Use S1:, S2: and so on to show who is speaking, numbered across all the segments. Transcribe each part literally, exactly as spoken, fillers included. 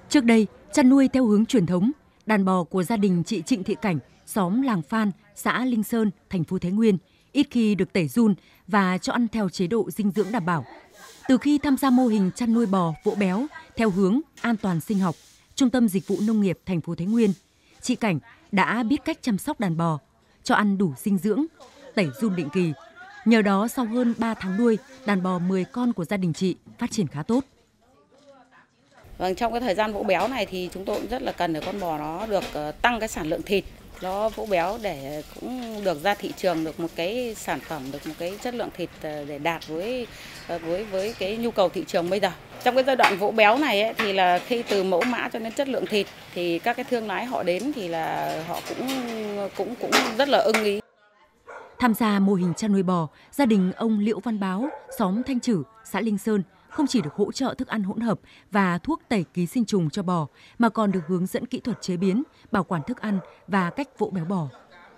S1: Trước đây, chăn nuôi theo hướng truyền thống, đàn bò của gia đình chị Trịnh Thị Cảnh, xóm Làng Phan, xã Linh Sơn, thành phố Thái Nguyên, ít khi được tẩy giun và cho ăn theo chế độ dinh dưỡng đảm bảo. Từ khi tham gia mô hình chăn nuôi bò vỗ béo theo hướng an toàn sinh học, Trung tâm Dịch vụ Nông nghiệp thành phố Thái Nguyên, chị Cảnh đã biết cách chăm sóc đàn bò, cho ăn đủ dinh dưỡng, tẩy giun định kỳ. Nhờ đó, sau hơn ba tháng nuôi, đàn bò mười con của gia đình chị phát triển khá tốt.
S2: Vâng, trong cái thời gian vỗ béo này thì chúng tôi cũng rất là cần để con bò nó được tăng cái sản lượng thịt, nó vỗ béo để cũng được ra thị trường được một cái sản phẩm, được một cái chất lượng thịt để đạt với với với cái nhu cầu thị trường bây giờ. Trong cái giai đoạn vỗ béo này ấy, thì là khi từ mẫu mã cho đến chất lượng thịt thì các cái thương lái họ đến thì là họ cũng cũng cũng rất là ưng ý.
S1: Tham gia mô hình chăn nuôi bò, gia đình ông Liễu Văn Báo, xóm Thanh Trử, xã Linh Sơn không chỉ được hỗ trợ thức ăn hỗn hợp và thuốc tẩy ký sinh trùng cho bò, mà còn được hướng dẫn kỹ thuật chế biến, bảo quản thức ăn và cách vỗ béo bò.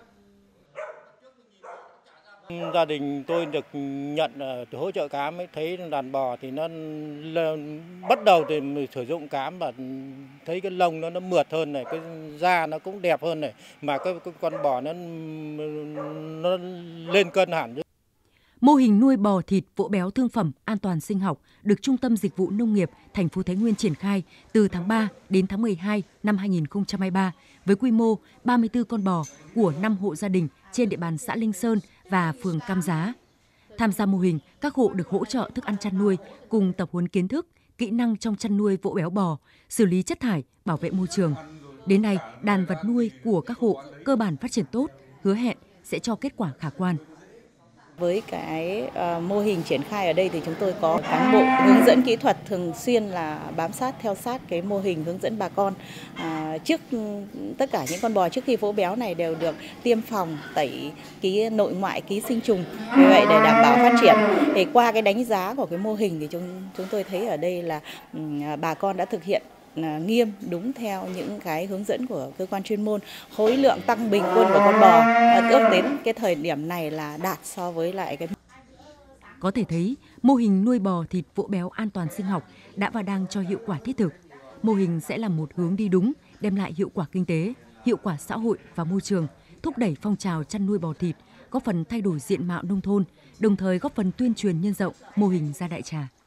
S3: Gia đình tôi được nhận hỗ trợ cám mới thấy đàn bò thì nó bắt đầu thì sử dụng cám và thấy cái lông nó nó mượt hơn này, cái da nó cũng đẹp hơn này, mà cái, cái con bò nó nó lên cân hẳn.
S1: Mô hình nuôi bò thịt vỗ béo thương phẩm an toàn sinh học được Trung tâm Dịch vụ Nông nghiệp thành phố Thái Nguyên triển khai từ tháng ba đến tháng mười hai năm hai nghìn không trăm hai mươi ba với quy mô ba mươi tư con bò của năm hộ gia đình trên địa bàn xã Linh Sơn và phường Cam Giá. Tham gia mô hình, các hộ được hỗ trợ thức ăn chăn nuôi cùng tập huấn kiến thức, kỹ năng trong chăn nuôi vỗ béo bò, xử lý chất thải, bảo vệ môi trường. Đến nay, đàn vật nuôi của các hộ cơ bản phát triển tốt, hứa hẹn sẽ cho kết quả khả quan.
S2: Với cái uh, mô hình triển khai ở đây thì chúng tôi có cán bộ hướng dẫn kỹ thuật thường xuyên là bám sát theo sát cái mô hình, hướng dẫn bà con. Uh, trước tất cả những con bò trước khi vỗ béo này đều được tiêm phòng, tẩy ký nội ngoại ký sinh trùng, vì vậy để đảm bảo phát triển. Thì qua cái đánh giá của cái mô hình thì chúng chúng tôi thấy ở đây là um, bà con đã thực hiện nghiêm đúng theo những cái hướng dẫn của cơ quan chuyên môn. Khối lượng tăng bình quân của con bò ước đến cái thời điểm này là đạt so với lại cái.
S1: Có thể thấy, mô hình nuôi bò thịt vỗ béo an toàn sinh học đã và đang cho hiệu quả thiết thực. Mô hình sẽ là một hướng đi đúng, đem lại hiệu quả kinh tế, hiệu quả xã hội và môi trường, thúc đẩy phong trào chăn nuôi bò thịt, góp phần thay đổi diện mạo nông thôn, đồng thời góp phần tuyên truyền nhân rộng mô hình ra đại trà.